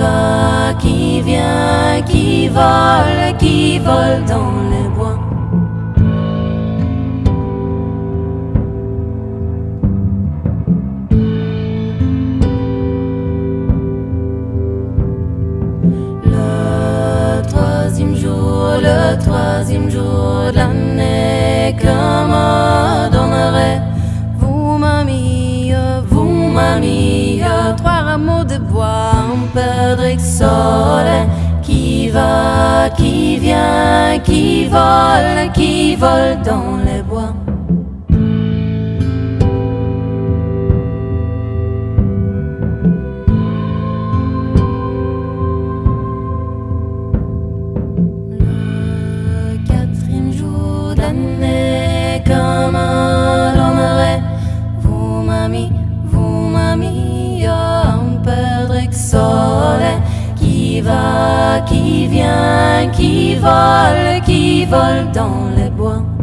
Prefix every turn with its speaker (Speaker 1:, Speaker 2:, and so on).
Speaker 1: va, qui vient, qui vole dans les bois. Le troisième jour de l'année que me donnerait vous, mamie, trois rameaux de bois, un perdrix soleil qui va, qui vient, qui vole dans les bois. Comme me donnerait vous, mamie, un perdrix soleil qui va, qui vient, qui vole dans les bois.